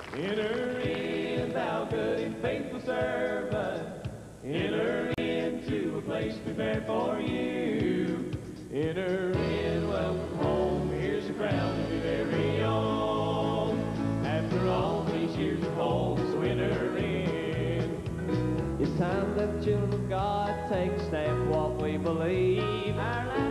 Enter in, thou good and faithful servant. Enter into a place prepared for you. Enter in, welcome home. Here's a crown to be very own. After all these years of home, so enter in. It's time that the children of God take a stand for what we believe. Our lives